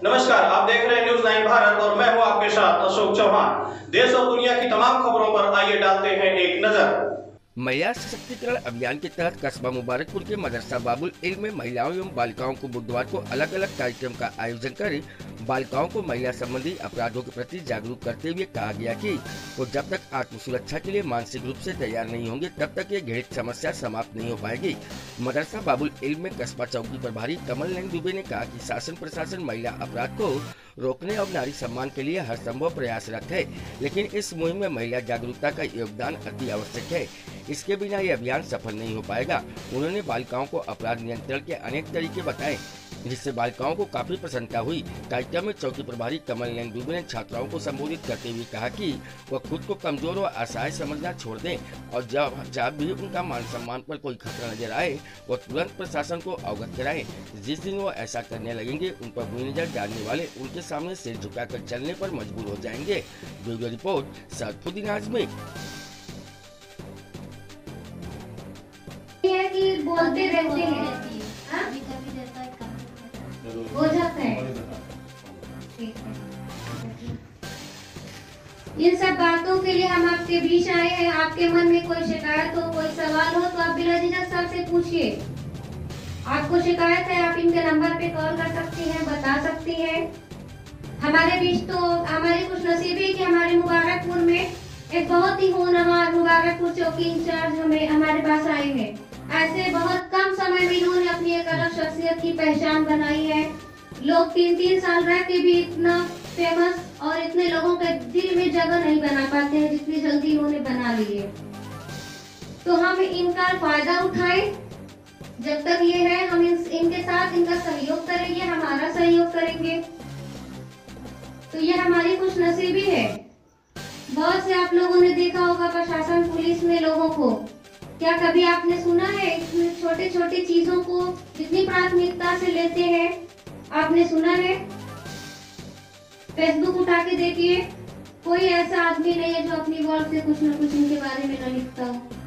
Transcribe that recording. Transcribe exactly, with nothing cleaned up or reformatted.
नमस्कार, आप देख रहे हैं न्यूज नाइन भारत और मैं हूं आपके साथ अशोक चौहान। देश और दुनिया की तमाम खबरों पर आइए डालते हैं एक नजर। महिला सशक्तिकरण अभियान के तहत कस्बा मुबारकपुर के मदरसा बाबुल इल्म में महिलाओं एवं बालिकाओं को बुधवार को अलग अलग कार्यक्रम का आयोजन कर बालिकाओं को महिला संबंधी अपराधों के प्रति जागरूक करते हुए कहा गया कि वो जब तक आत्म सुरक्षा के लिए मानसिक रूप से तैयार नहीं होंगे तब तक ये घृणित समस्या समाप्त नहीं हो पाएगी। मदरसा बाबुल इल्म में कस्बा चौकी प्रभारी कमल नैन दुबे ने कहा कि शासन प्रशासन महिला अपराध को रोकने और नारी सम्मान के लिए हर संभव प्रयासरत है, लेकिन इस मुहिम में महिला जागरूकता का योगदान अति आवश्यक है। इसके बिना ये अभियान सफल नहीं हो पाएगा। उन्होंने बालिकाओं को अपराध नियंत्रण के अनेक तरीके बताए, जिससे बालिकाओं को काफी प्रसन्नता हुई। कार्यक्रम में चौकी प्रभारी कमल नैन दुबे ने छात्राओं को संबोधित करते हुए कहा कि वह खुद को कमजोर और असहाय समझना छोड़ दें और जब जब भी उनका मान सम्मान पर कोई खतरा नजर आए वो तुरंत प्रशासन को अवगत कराएं। जिस दिन वो ऐसा करने लगेंगे उन पर बुरी नजर डालने वाले उनके सामने सिर झुकाकर चलने पर मजबूर हो जाएंगे। Bureau report Sarfuddin Azmi. कि बोलते रहते हैं हो जाता है। इन सब बातों के लिए हम आपके बीच आए हैं। आपके मन में कोई शिकायत हो, कोई सवाल हो तो आप बिना झिझक सर से पूछिए। आपको शिकायत है आप इनके नंबर पे कॉल कर सकती हैं, बता सकती हैं। हमारे बीच तो हमारी खुश नसीबी है कि हमारे मुबारकपुर में एक बहुत ही होनहार मुबारकपुर चौकी इंचार्ज हमें हमारे पास आए हैं। ऐसे बहुत कम समय में इन्होंने अपनी एक अलग शख्सियत की पहचान बनाई है। लोग तीन तीन साल रह के भी इतना फेमस और इतने लोगों के दिल में जगह नहीं बना पाते हैं जितनी जल्दी इन्होंने बना ली है। तो हम इनका फायदा उठाएं। जब तक ये है हम इन, इनके साथ इनका सहयोग करेंगे, हमारा सहयोग करेंगे। तो ये हमारी खुश नसीबी है। बहुत से आप लोगों ने देखा होगा प्रशासन पुलिस में लोगों को, क्या कभी आपने सुना है इसमें छोटे छोटे चीजों को जितनी प्राथमिकता से लेते हैं? आपने सुना है? फेसबुक उठा के देखिए, कोई ऐसा आदमी नहीं है जो अपनी वॉल से कुछ न कुछ इनके बारे में न लिखता हो।